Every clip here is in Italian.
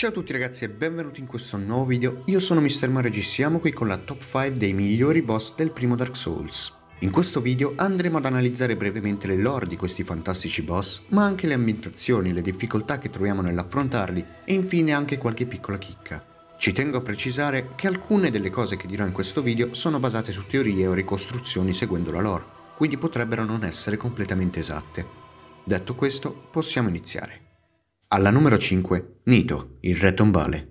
Ciao a tutti ragazzi e benvenuti in questo nuovo video. Io sono Mr. Mario G, siamo qui con la top 5 dei migliori boss del primo Dark Souls. In questo video andremo ad analizzare brevemente le lore di questi fantastici boss, ma anche le ambientazioni, le difficoltà che troviamo nell'affrontarli e infine anche qualche piccola chicca. Ci tengo a precisare che alcune delle cose che dirò in questo video sono basate su teorie o ricostruzioni seguendo la lore, quindi potrebbero non essere completamente esatte. Detto questo, possiamo iniziare. Alla numero 5, Nito, il re tombale.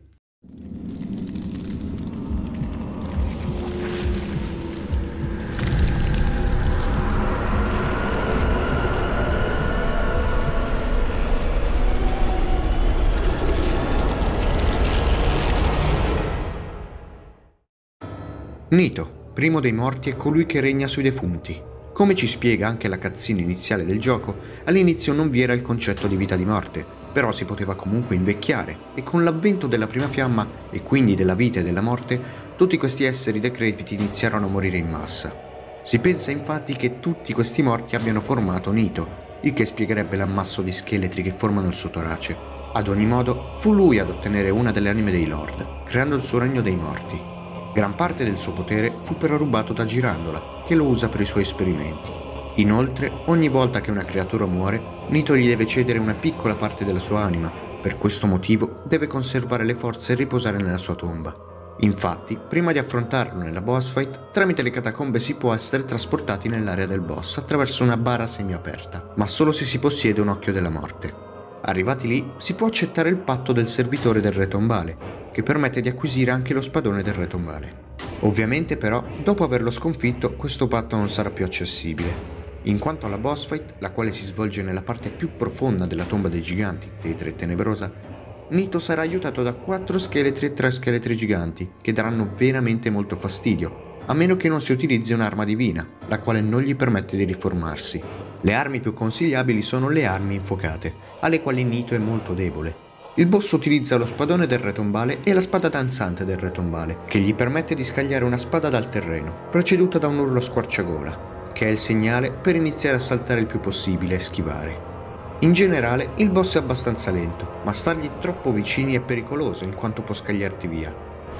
Nito, primo dei morti, è colui che regna sui defunti. Come ci spiega anche la cutscene iniziale del gioco, all'inizio non vi era il concetto di vita di morte, però si poteva comunque invecchiare, e con l'avvento della prima fiamma, e quindi della vita e della morte, tutti questi esseri decrepiti iniziarono a morire in massa. Si pensa infatti che tutti questi morti abbiano formato Nito, il che spiegherebbe l'ammasso di scheletri che formano il suo torace. Ad ogni modo, fu lui ad ottenere una delle anime dei Lord, creando il suo regno dei morti. Gran parte del suo potere fu però rubato da Girandola, che lo usa per i suoi esperimenti. Inoltre, ogni volta che una creatura muore, Nito gli deve cedere una piccola parte della sua anima. Per questo motivo deve conservare le forze e riposare nella sua tomba. Infatti, prima di affrontarlo nella boss fight, tramite le catacombe si può essere trasportati nell'area del boss attraverso una bara semiaperta, ma solo se si possiede un occhio della morte. Arrivati lì, si può accettare il patto del servitore del re tombale, che permette di acquisire anche lo spadone del re tombale. Ovviamente però, dopo averlo sconfitto, questo patto non sarà più accessibile. In quanto alla boss fight, la quale si svolge nella parte più profonda della tomba dei giganti, tetra e tenebrosa, Nito sarà aiutato da 4 scheletri e 3 scheletri giganti, che daranno veramente molto fastidio, a meno che non si utilizzi un'arma divina, la quale non gli permette di riformarsi. Le armi più consigliabili sono le armi infuocate, alle quali Nito è molto debole. Il boss utilizza lo spadone del re tombale e la spada danzante del re tombale, che gli permette di scagliare una spada dal terreno, preceduta da un urlo squarciagola, che è il segnale per iniziare a saltare il più possibile e schivare. In generale, il boss è abbastanza lento, ma stargli troppo vicini è pericoloso in quanto può scagliarti via.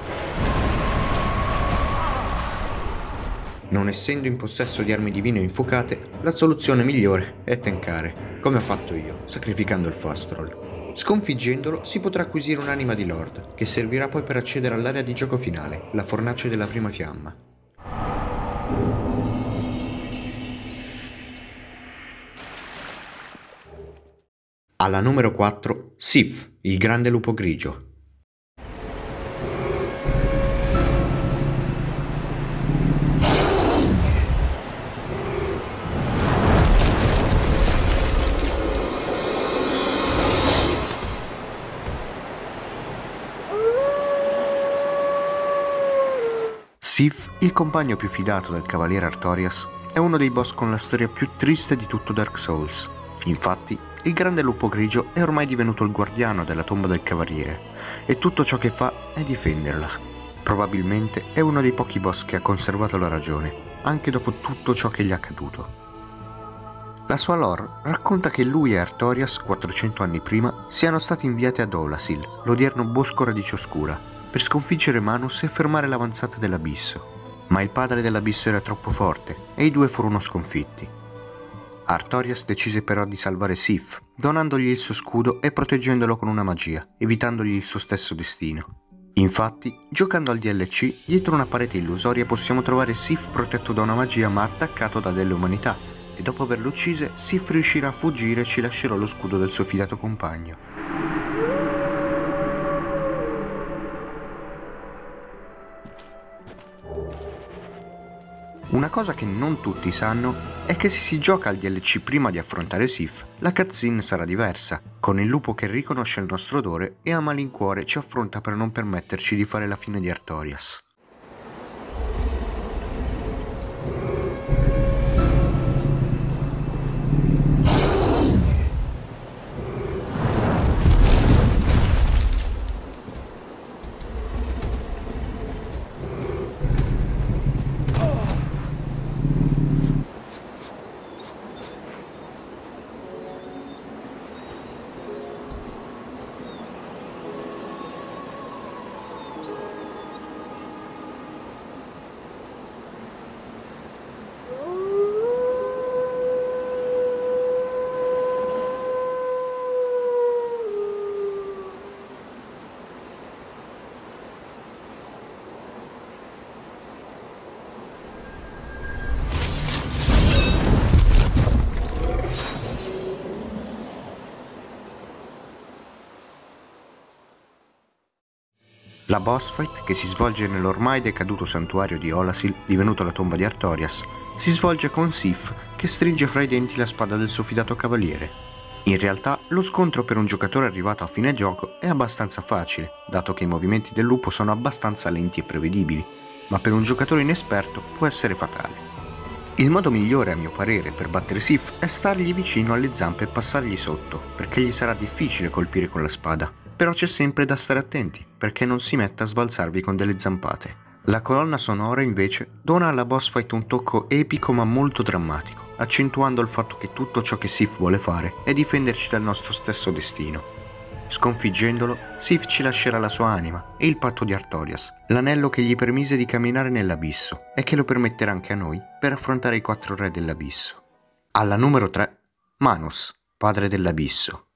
Non essendo in possesso di armi divine o infuocate, la soluzione migliore è tankare, come ho fatto io, sacrificando il fast roll. Sconfiggendolo si potrà acquisire un'anima di Lord, che servirà poi per accedere all'area di gioco finale, la fornace della prima fiamma. Alla numero 4, Sif, il grande lupo grigio. Sif, il compagno più fidato del cavaliere Artorias, è uno dei boss con la storia più triste di tutto Dark Souls. Infatti, il grande lupo grigio è ormai divenuto il guardiano della tomba del cavaliere, e tutto ciò che fa è difenderla. Probabilmente è uno dei pochi boss che ha conservato la ragione, anche dopo tutto ciò che gli è accaduto. La sua lore racconta che lui e Artorias, 400 anni prima, siano stati inviati ad Olasil, l'odierno bosco radice oscura, per sconfiggere Manus e fermare l'avanzata dell'Abisso. Ma il padre dell'Abisso era troppo forte e i due furono sconfitti. Artorias decise però di salvare Sif, donandogli il suo scudo e proteggendolo con una magia, evitandogli il suo stesso destino. Infatti, giocando al DLC, dietro una parete illusoria possiamo trovare Sif protetto da una magia ma attaccato da delle umanità, e dopo averlo uccise, Sif riuscirà a fuggire e ci lascerà lo scudo del suo fidato compagno. Una cosa che non tutti sanno è che se si gioca al DLC prima di affrontare Sif, la cutscene sarà diversa, con il lupo che riconosce il nostro odore e a malincuore ci affronta per non permetterci di fare la fine di Artorias. La boss fight, che si svolge nell'ormai decaduto santuario di Olasil, divenuto la tomba di Artorias, si svolge con Sif che stringe fra i denti la spada del suo fidato cavaliere. In realtà, lo scontro per un giocatore arrivato a fine gioco è abbastanza facile, dato che i movimenti del lupo sono abbastanza lenti e prevedibili, ma per un giocatore inesperto può essere fatale. Il modo migliore, a mio parere, per battere Sif è stargli vicino alle zampe e passargli sotto, perché gli sarà difficile colpire con la spada. Però c'è sempre da stare attenti, perché non si metta a sbalzarvi con delle zampate. La colonna sonora, invece, dona alla boss fight un tocco epico ma molto drammatico, accentuando il fatto che tutto ciò che Sif vuole fare è difenderci dal nostro stesso destino. Sconfiggendolo, Sif ci lascerà la sua anima e il patto di Artorias, l'anello che gli permise di camminare nell'abisso e che lo permetterà anche a noi per affrontare i 4 re dell'abisso. Alla numero 3, Manos, padre dell'abisso.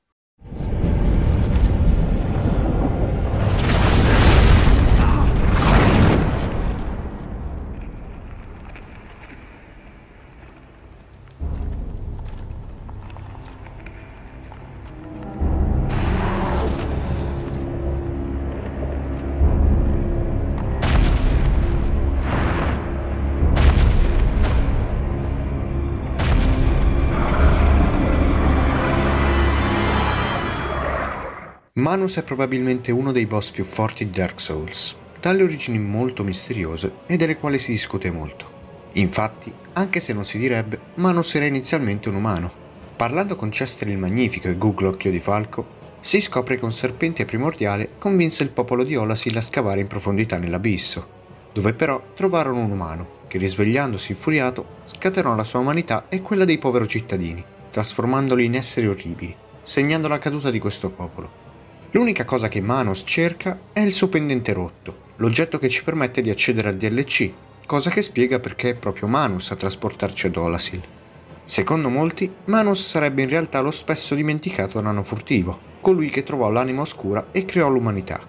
Manos è probabilmente uno dei boss più forti di Dark Souls, dalle origini molto misteriose e delle quali si discute molto. Infatti, anche se non si direbbe, Manos era inizialmente un umano. Parlando con Chester il Magnifico e Google Occhio di Falco, si scopre che un serpente primordiale convinse il popolo di Olasil a scavare in profondità nell'abisso, dove però trovarono un umano, che risvegliandosi infuriato, scatenò la sua umanità e quella dei poveri cittadini, trasformandoli in esseri orribili, segnando la caduta di questo popolo. L'unica cosa che Manos cerca è il suo pendente rotto, l'oggetto che ci permette di accedere al DLC, cosa che spiega perché è proprio Manos a trasportarci ad Olasil. Secondo molti, Manos sarebbe in realtà lo spesso dimenticato nano furtivo, colui che trovò l'anima oscura e creò l'umanità.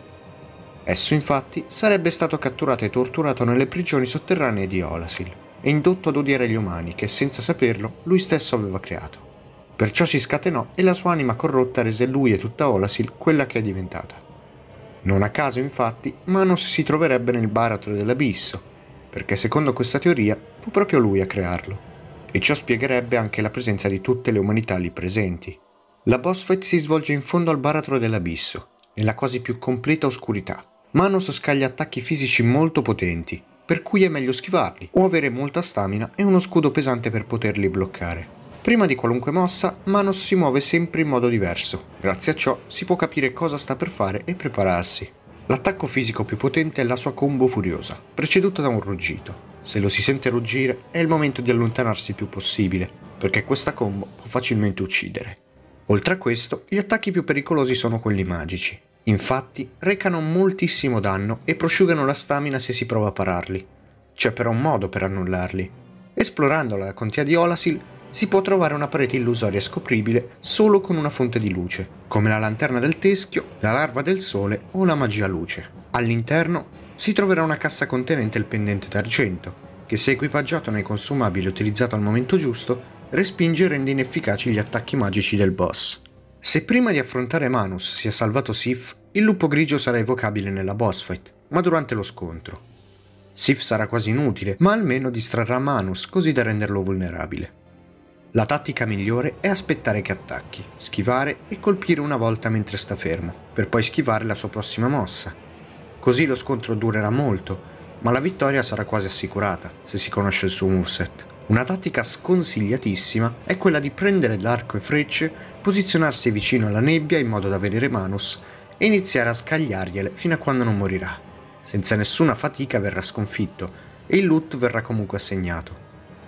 Esso infatti sarebbe stato catturato e torturato nelle prigioni sotterranee di Olasil e indotto ad odiare gli umani che, senza saperlo, lui stesso aveva creato. Perciò si scatenò e la sua anima corrotta rese lui e tutta Olasil quella che è diventata. Non a caso, infatti, Manos si troverebbe nel baratro dell'abisso, perché secondo questa teoria fu proprio lui a crearlo, e ciò spiegherebbe anche la presenza di tutte le umanità lì presenti. La boss fight si svolge in fondo al baratro dell'abisso, nella quasi più completa oscurità. Manos scaglia attacchi fisici molto potenti, per cui è meglio schivarli, o avere molta stamina e uno scudo pesante per poterli bloccare. Prima di qualunque mossa, Manos si muove sempre in modo diverso. Grazie a ciò si può capire cosa sta per fare e prepararsi. L'attacco fisico più potente è la sua combo furiosa, preceduta da un ruggito. Se lo si sente ruggire, è il momento di allontanarsi il più possibile, perché questa combo può facilmente uccidere. Oltre a questo, gli attacchi più pericolosi sono quelli magici. Infatti, recano moltissimo danno e prosciugano la stamina se si prova a pararli. C'è però un modo per annullarli. Esplorando la contea di Olasil, si può trovare una parete illusoria scopribile solo con una fonte di luce, come la lanterna del teschio, la larva del sole o la magia luce. All'interno si troverà una cassa contenente il pendente d'argento, che se equipaggiato nei consumabili e utilizzato al momento giusto, respinge e rende inefficaci gli attacchi magici del boss. Se prima di affrontare Manos si è salvato Sif, il lupo grigio sarà evocabile nella boss fight, ma durante lo scontro. Sif sarà quasi inutile, ma almeno distrarrà Manos così da renderlo vulnerabile. La tattica migliore è aspettare che attacchi, schivare e colpire una volta mentre sta fermo, per poi schivare la sua prossima mossa. Così lo scontro durerà molto, ma la vittoria sarà quasi assicurata, se si conosce il suo moveset. Una tattica sconsigliatissima è quella di prendere l'arco e frecce, posizionarsi vicino alla nebbia in modo da vedere Manos e iniziare a scagliargliele fino a quando non morirà. Senza nessuna fatica verrà sconfitto e il loot verrà comunque assegnato.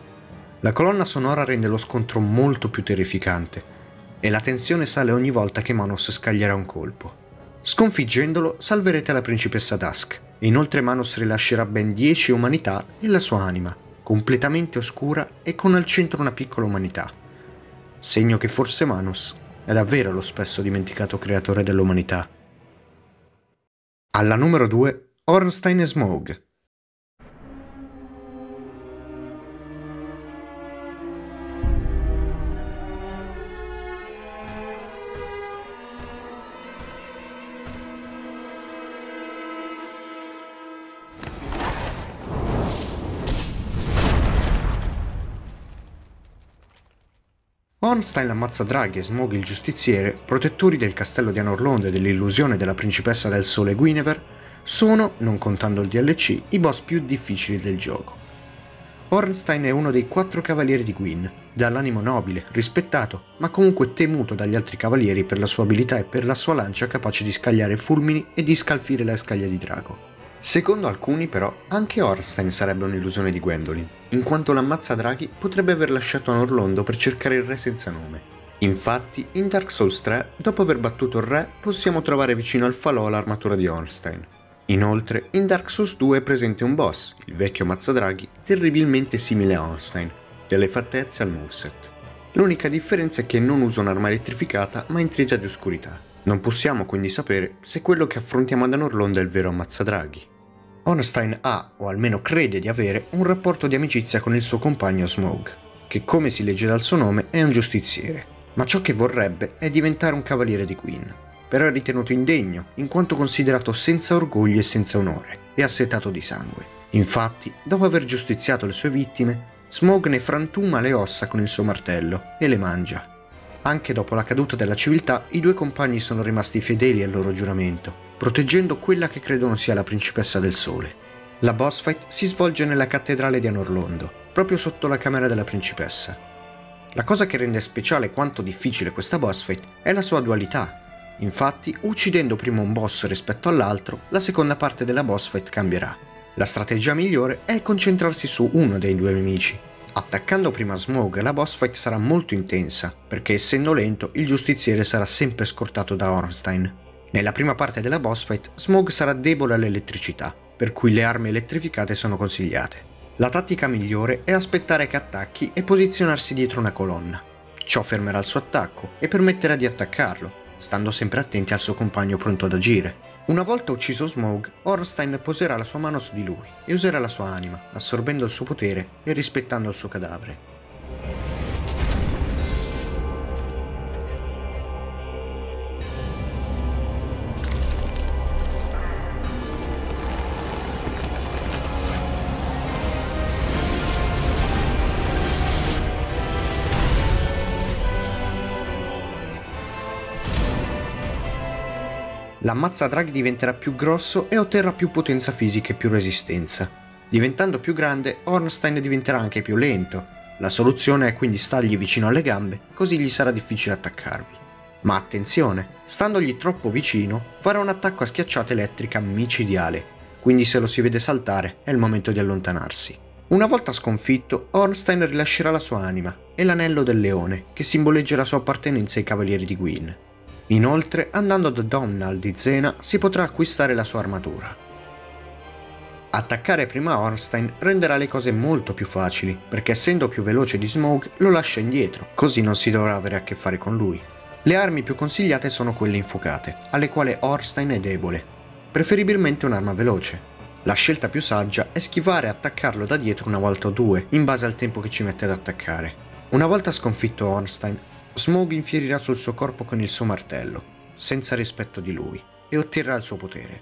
La colonna sonora rende lo scontro molto più terrificante e la tensione sale ogni volta che Manos scaglierà un colpo. Sconfiggendolo salverete la principessa Dusk e inoltre Manos rilascerà ben 10 umanità e la sua anima, completamente oscura e con al centro una piccola umanità. Segno che forse Manos è davvero lo spesso dimenticato creatore dell'umanità. Alla numero 2, Ornstein e Smough. Ornstein ammazza Draghi e Smaug il giustiziere, protettori del castello di Anorlond e dell'illusione della principessa del sole Guinevere, sono, non contando il DLC, i boss più difficili del gioco. Ornstein è uno dei 4 cavalieri di Gwyn, dall'animo nobile, rispettato, ma comunque temuto dagli altri cavalieri per la sua abilità e per la sua lancia capace di scagliare fulmini e di scalfire la scaglia di drago. Secondo alcuni, però, anche Ornstein sarebbe un'illusione di Gwendolyn, in quanto l'ammazzadraghi potrebbe aver lasciato Anorlondo per cercare il re senza nome. Infatti, in Dark Souls 3, dopo aver battuto il re, possiamo trovare vicino al falò l'armatura di Ornstein. Inoltre, in Dark Souls 2 è presente un boss, il vecchio Mazzadraghi, terribilmente simile a Ornstein, delle fattezze al moveset. L'unica differenza è che non usa un'arma elettrificata ma intrisa di oscurità. Non possiamo quindi sapere se quello che affrontiamo ad Anorlond è il vero Mazzadraghi. Ornstein ha, o almeno crede di avere, un rapporto di amicizia con il suo compagno Smaug, che come si legge dal suo nome è un giustiziere, ma ciò che vorrebbe è diventare un cavaliere di Gwyn. Però è ritenuto indegno, in quanto considerato senza orgoglio e senza onore, e assetato di sangue. Infatti, dopo aver giustiziato le sue vittime, Smaug ne frantuma le ossa con il suo martello e le mangia. Anche dopo la caduta della civiltà, i due compagni sono rimasti fedeli al loro giuramento, proteggendo quella che credono sia la principessa del sole. La boss fight si svolge nella cattedrale di Anorlondo, proprio sotto la camera della principessa. La cosa che rende speciale quanto difficile questa boss fight è la sua dualità. Infatti, uccidendo prima un boss rispetto all'altro, la seconda parte della boss fight cambierà. La strategia migliore è concentrarsi su uno dei due nemici. Attaccando prima Smaug, la boss fight sarà molto intensa, perché essendo lento, il giustiziere sarà sempre scortato da Ornstein. Nella prima parte della boss fight, Smaug sarà debole all'elettricità, per cui le armi elettrificate sono consigliate. La tattica migliore è aspettare che attacchi e posizionarsi dietro una colonna. Ciò fermerà il suo attacco e permetterà di attaccarlo, stando sempre attenti al suo compagno pronto ad agire. Una volta ucciso Smaug, Ornstein poserà la sua mano su di lui e userà la sua anima, assorbendo il suo potere e rispettando il suo cadavere. L'ammazzadraghi diventerà più grosso e otterrà più potenza fisica e più resistenza. Diventando più grande, Ornstein diventerà anche più lento. La soluzione è quindi stargli vicino alle gambe, così gli sarà difficile attaccarvi. Ma attenzione, standogli troppo vicino, farà un attacco a schiacciata elettrica micidiale, quindi se lo si vede saltare è il momento di allontanarsi. Una volta sconfitto, Ornstein rilascerà la sua anima e l'anello del leone, che simboleggia la sua appartenenza ai cavalieri di Gwyn. Inoltre, andando da Domhnall di Zena, si potrà acquistare la sua armatura. Attaccare prima Ornstein renderà le cose molto più facili, perché essendo più veloce di Smaug lo lascia indietro, così non si dovrà avere a che fare con lui. Le armi più consigliate sono quelle infuocate, alle quali Ornstein è debole, preferibilmente un'arma veloce. La scelta più saggia è schivare e attaccarlo da dietro una volta o due, in base al tempo che ci mette ad attaccare. Una volta sconfitto Ornstein, Smaug infierirà sul suo corpo con il suo martello, senza rispetto di lui, e otterrà il suo potere.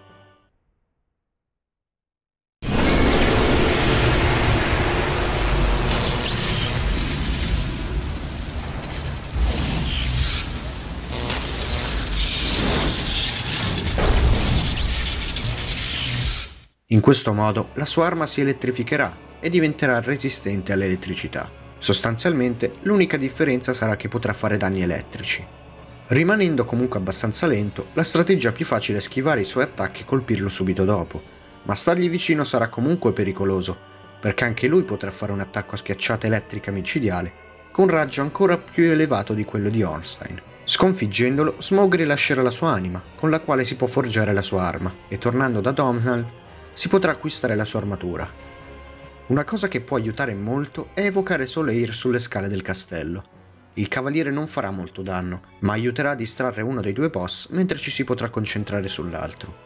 In questo modo la sua arma si elettrificherà e diventerà resistente all'elettricità. Sostanzialmente l'unica differenza sarà che potrà fare danni elettrici. Rimanendo comunque abbastanza lento, la strategia più facile è schivare i suoi attacchi e colpirlo subito dopo, ma stargli vicino sarà comunque pericoloso, perché anche lui potrà fare un attacco a schiacciata elettrica micidiale, con raggio ancora più elevato di quello di Ornstein. Sconfiggendolo, Smaug rilascerà la sua anima, con la quale si può forgiare la sua arma, e tornando da Domhnall si potrà acquistare la sua armatura. Una cosa che può aiutare molto è evocare Solaire sulle scale del castello. Il cavaliere non farà molto danno, ma aiuterà a distrarre uno dei due boss mentre ci si potrà concentrare sull'altro.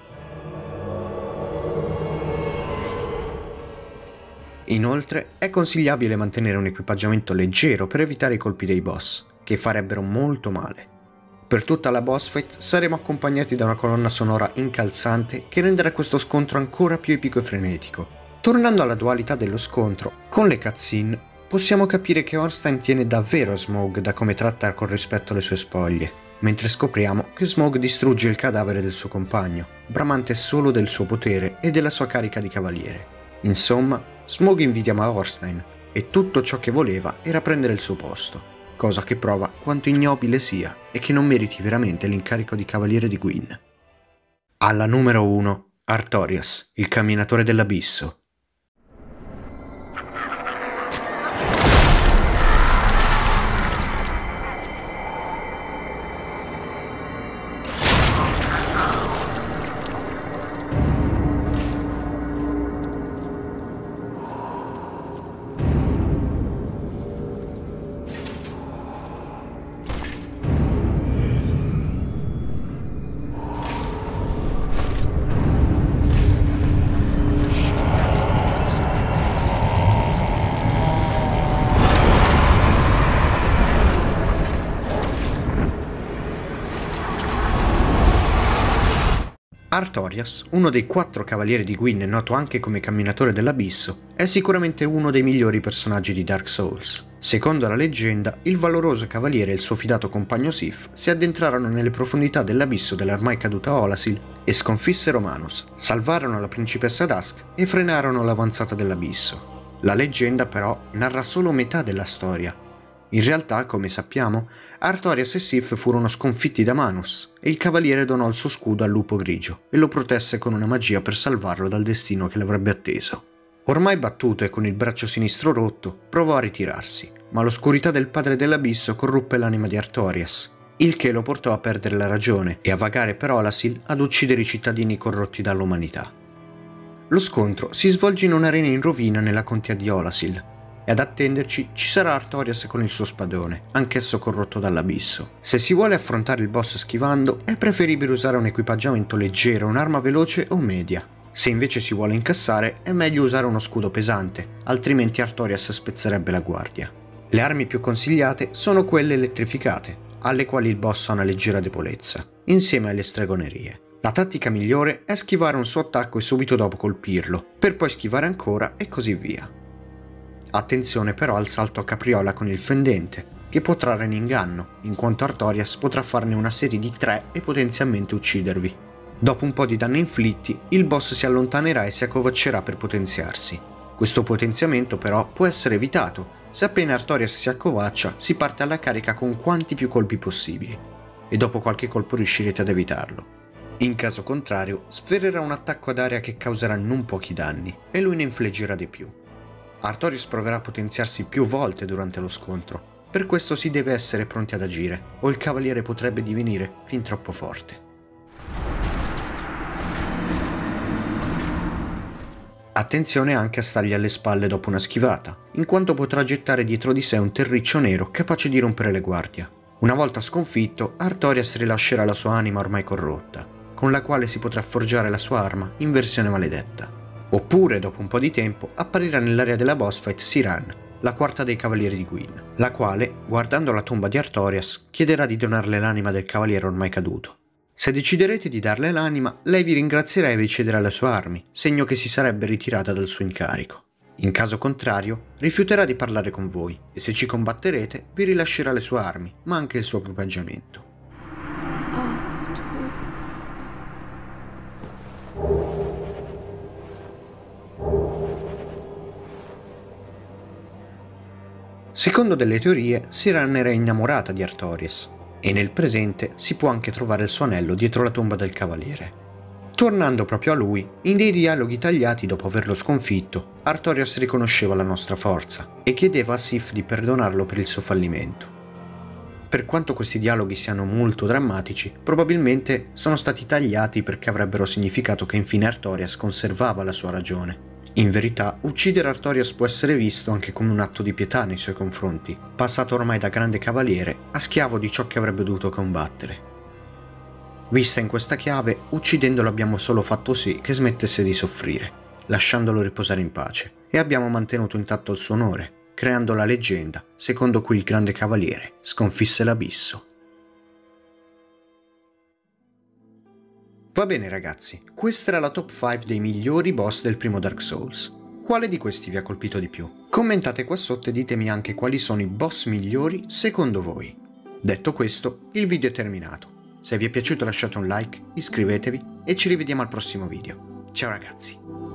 Inoltre, è consigliabile mantenere un equipaggiamento leggero per evitare i colpi dei boss, che farebbero molto male. Per tutta la boss fight saremo accompagnati da una colonna sonora incalzante che renderà questo scontro ancora più epico e frenetico. Tornando alla dualità dello scontro, con le cutscene, possiamo capire che Ornstein tiene davvero Smaug da come tratta con rispetto le sue spoglie, mentre scopriamo che Smaug distrugge il cadavere del suo compagno, bramante solo del suo potere e della sua carica di cavaliere. Insomma, Smaug invidiava Ornstein e tutto ciò che voleva era prendere il suo posto, cosa che prova quanto ignobile sia e che non meriti veramente l'incarico di cavaliere di Gwyn. Alla numero 1, Artorias, il camminatore dell'abisso. Artorias, uno dei 4 cavalieri di Gwyn, noto anche come camminatore dell'abisso, è sicuramente uno dei migliori personaggi di Dark Souls. Secondo la leggenda, il valoroso cavaliere e il suo fidato compagno Sif si addentrarono nelle profondità dell'abisso della ormai caduta Olasil e sconfissero Manus, salvarono la principessa Dusk e frenarono l'avanzata dell'abisso. La leggenda però narra solo metà della storia. In realtà, come sappiamo, Artorias e Sif furono sconfitti da Manus e il cavaliere donò il suo scudo al lupo grigio e lo protesse con una magia per salvarlo dal destino che l'avrebbe atteso. Ormai battuto e con il braccio sinistro rotto, provò a ritirarsi, ma l'oscurità del padre dell'abisso corruppe l'anima di Artorias, il che lo portò a perdere la ragione e a vagare per Olasil ad uccidere i cittadini corrotti dall'umanità. Lo scontro si svolge in un'arena in rovina nella contea di Olasil, e ad attenderci ci sarà Artorias con il suo spadone, anch'esso corrotto dall'abisso. Se si vuole affrontare il boss schivando, è preferibile usare un equipaggiamento leggero, un'arma veloce o media. Se invece si vuole incassare, è meglio usare uno scudo pesante, altrimenti Artorias spezzerebbe la guardia. Le armi più consigliate sono quelle elettrificate, alle quali il boss ha una leggera debolezza, insieme alle stregonerie. La tattica migliore è schivare un suo attacco e subito dopo colpirlo, per poi schivare ancora e così via. Attenzione però al salto a capriola con il fendente, che può trarre in inganno, in quanto Artorias potrà farne una serie di 3 e potenzialmente uccidervi. Dopo un po' di danni inflitti, il boss si allontanerà e si accovaccerà per potenziarsi. Questo potenziamento però può essere evitato, se appena Artorias si accovaccia si parte alla carica con quanti più colpi possibili, e dopo qualche colpo riuscirete ad evitarlo. In caso contrario, sferrerà un attacco ad area che causerà non pochi danni, e lui ne infliggerà di più. Artorias proverà a potenziarsi più volte durante lo scontro, per questo si deve essere pronti ad agire, o il cavaliere potrebbe divenire fin troppo forte. Attenzione anche a stargli alle spalle dopo una schivata, in quanto potrà gettare dietro di sé un terriccio nero capace di rompere le guardie. Una volta sconfitto, Artorias rilascerà la sua anima ormai corrotta, con la quale si potrà forgiare la sua arma in versione maledetta. Oppure, dopo un po' di tempo, apparirà nell'area della boss fight Siran, la quarta dei cavalieri di Gwyn, la quale, guardando la tomba di Artorias, chiederà di donarle l'anima del cavaliere ormai caduto. Se deciderete di darle l'anima, lei vi ringrazierà e vi cederà le sue armi, segno che si sarebbe ritirata dal suo incarico. In caso contrario, rifiuterà di parlare con voi, e se ci combatterete, vi rilascerà le sue armi, ma anche il suo equipaggiamento. Secondo delle teorie, Siran era innamorata di Artorias, e nel presente si può anche trovare il suo anello dietro la tomba del cavaliere. Tornando proprio a lui, in dei dialoghi tagliati dopo averlo sconfitto, Artorias riconosceva la nostra forza e chiedeva a Sif di perdonarlo per il suo fallimento. Per quanto questi dialoghi siano molto drammatici, probabilmente sono stati tagliati perché avrebbero significato che infine Artorias conservava la sua ragione. In verità, uccidere Artorias può essere visto anche come un atto di pietà nei suoi confronti, passato ormai da grande cavaliere a schiavo di ciò che avrebbe dovuto combattere. Vista in questa chiave, uccidendolo abbiamo solo fatto sì che smettesse di soffrire, lasciandolo riposare in pace, e abbiamo mantenuto intatto il suo onore, creando la leggenda secondo cui il grande cavaliere sconfisse l'abisso. Va bene ragazzi, questa era la top 5 dei migliori boss del primo Dark Souls. Quale di questi vi ha colpito di più? Commentate qua sotto e ditemi anche quali sono i boss migliori secondo voi. Detto questo, il video è terminato. Se vi è piaciuto lasciate un like, iscrivetevi e ci rivediamo al prossimo video. Ciao ragazzi!